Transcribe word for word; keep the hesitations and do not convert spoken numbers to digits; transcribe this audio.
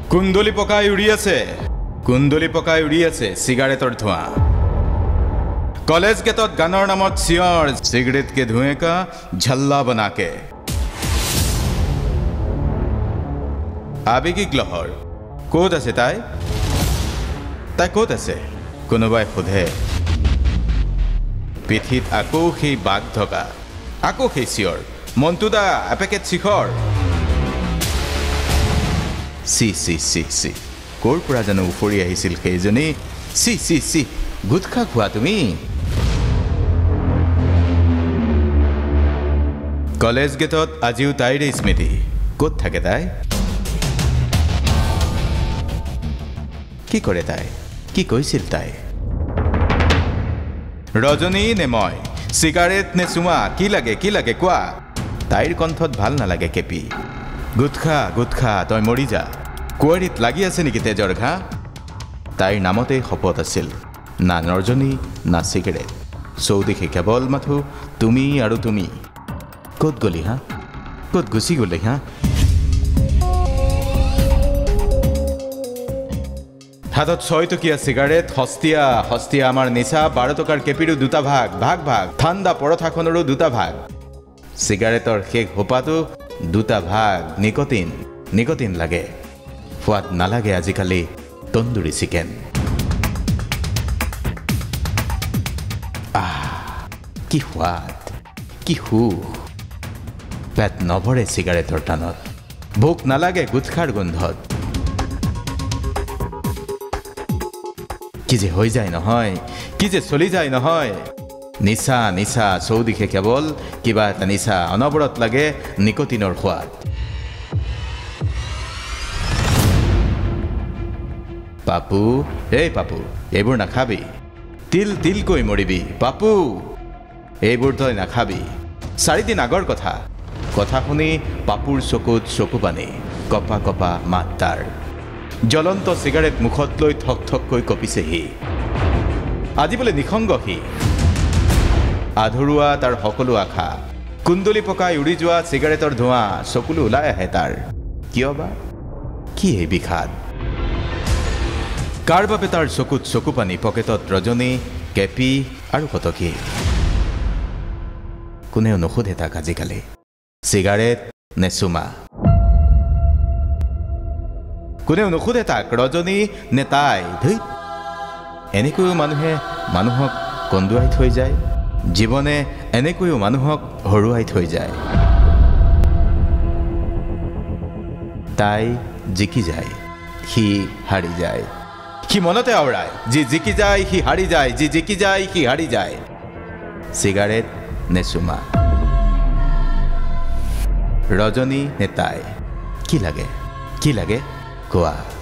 কুন্দলি পকাই উৰি আছে কুন্দলি পকাই উৰি আছে সিগাৰেটৰ ধোঁৱা কলেজ গেটত গানৰ নামত চিঞৰ সিগাৰেট কে ধুएं का झल्ला बना के আবেগিক লহৰ ক'ত আছে তাই তাই ক'ত আছে কোনোবাই সোধে পিঠিত আকৌ সেই বাঘ ধকা আকৌ সেই চিঞৰ মন্তুদা এপেকেট শিখৰ সি সি সি সি ক'ৰ পৰা জানো উফৰি আহিছিল সেইজনী সি সি সি গুটখা খোৱা তুমি কলেজ গেটত আজিও তাইৰ স্মৃতি ক'ত থাকে তাই কি কৰে তাই কি কৈছিল তাই ৰজনী নে মই সিগাৰেট নে চুমা কি লাগে কি লাগে কোৱা তাইৰ কণ্ঠত ভাল নালাগে কেপি গুটখা গুটখা তই মৰি যা কুঁৱৰীত লাগি আছে নেকি তেজৰ ঘা তাইৰ নামতেই শপত আছিল না ৰজনী না সিগাৰেট চৌদিশে কেৱল মাথো তুমি আৰু তুমি ক'ত গলি হা ক'ত গুচি গলি হা হাতত ছয় টকীয়া সিগাৰেট হস্তিয়া হস্তিয়া আমাৰ নিচা বাৰ টকাৰ কেপিৰো দুটা ভাগ ভাগ ভাগ ঠাণ্ডা পৰঠাখনৰো দুটা ভাগ সিগাৰেটৰ শেষ হোপাটো দুটা ভাগ নিকটিন নিকটিন লাগে সোৱাদ নালাগে আজিকালি তন্দুৰী চিকেন আহ কি সোৱাদ কি সুখ পেট নভৰে সিগাৰেটৰ টানত ভোক নালাগে গুটখাৰ গোন্ধত কি যে হৈ যায় নহয় কি যে চলি যায় নহয় নিচা নিচা চৌদিশে কেৱল কিবা এটা নিচা অনবৰত লাগে নিকটিনৰ সোৱাদ পাপু এই পাপু এইবোৰ নাখাবি তিল তিলকৈ মৰিবি পাপু এইবোৰ তই নাখাবি চাৰিদিন আগৰ কথা কথা শুনি পাপুৰ চকুত চকু পানী কপা কপা মাত তাৰ জ্বলন্ত সিগাৰেট মুখত লৈ ঠক ঠককৈ কপিছে সি আজি বোলে নিসংগ সি আধৰুৱা তাৰ সকলো আশা কুন্দলি পকাই উৰি যোৱা সিগাৰেটৰ ধোঁৱা চকুলো ওলাই আহে তাৰ কিয় বা কি এই বিষাদ কাৰ বাবে তাৰ চকুত চকু পানী পকেটত ৰজনী কেপি আৰু কটকী কোনেও নুসুধে তাক আজিকালি সিগাৰেট নে চুমা কোনেও নুসুধে তাক ৰজনী নে তাই ধুই এনেকৈও মানুহে মানুহক কন্দুৱাই থৈ যায় জীৱনে এনেকৈও মানুহক হৰুৱাই থৈ যায় তাই জিকি যায় সি হাৰি যায় সি মনতে আওৰায় যি জিকি যায় সি হাৰি যায় যি জিকি যায় সি হাৰি যায় সিগাৰেট নে চুমা ৰজনী নে তাই কি লাগে কি লাগে কোৱা